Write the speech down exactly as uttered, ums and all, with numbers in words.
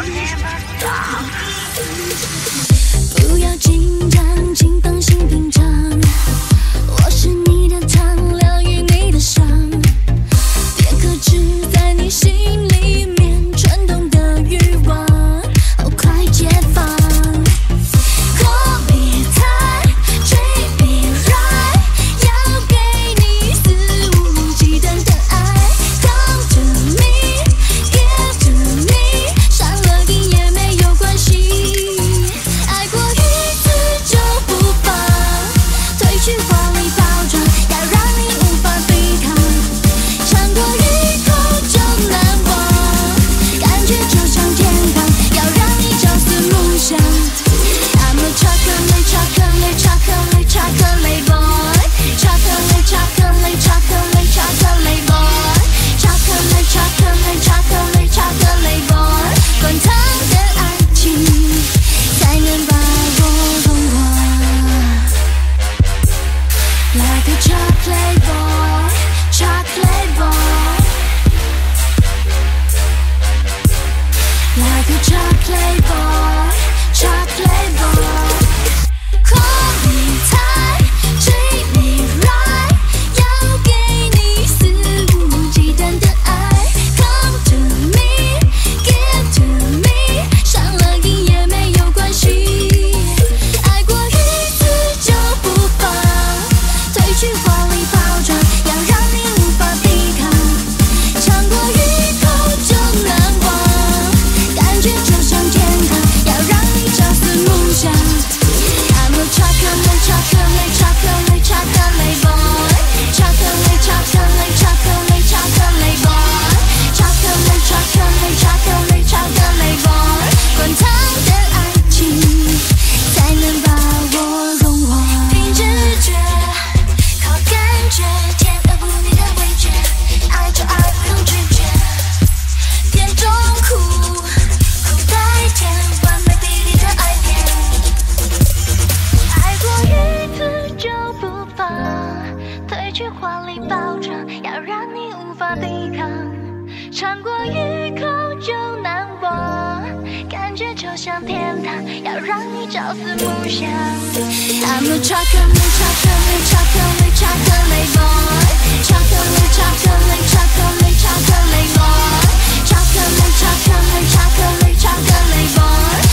不要紧张，请放心品尝。我是你的糖，疗愈你的伤，别克制在你心里面蠢动的欲望，哦，快解放。Call me tight, treat me right， 要给你肆无忌惮的爱。Come to me, give to me， 伤了你也没有关系。爱过一次就不放，褪去华丽包装，要让你无法抵抗。尝过一口就难忘，感觉就像天堂，要让你朝思暮想。I'm a chocolate, chocolate, chocolate, chocolate boy. Chocolate, chocolate, chocolate, chocolate boy. Chocolate, chocolate, chocolate, chocolate boy. 滚烫的爱情才能把我融化。Like a chocolate boy, chocolate boy. Like a chocolate boy, chocolate boy. Call me tight, treat me right， 要给你肆无忌惮的爱。Come to me, give to me， 伤了你也没有关系。爱过一次就不放，褪去华丽包装，要让你无法抵抗。尝过一口就难忘，感觉就像天堂，要让你朝思暮想。I'm a chocolate, chocolate, chocolate, chocolate boy. Chocolate, chocolate, chocolate, chocolate boy. Chocolate, chocolate, chocolate, chocolate boy. 滚烫的爱情才能把我融化。凭直觉，靠感觉，甜而不腻的味觉，爱就爱不用拒绝，甜中苦，苦带甜，完美比例的爱恋。爱过一次就不放，褪去华丽包装，要让你无法抵抗。尝过一口就难忘，感觉就像天堂，要让你朝思暮想。I'm a chocolate, chocolate, chocolate, chocolate boy. Chocolate, chocolate, chocolate, chocolate boy. Chocolate, chocolate, chocolate, chocolate boy.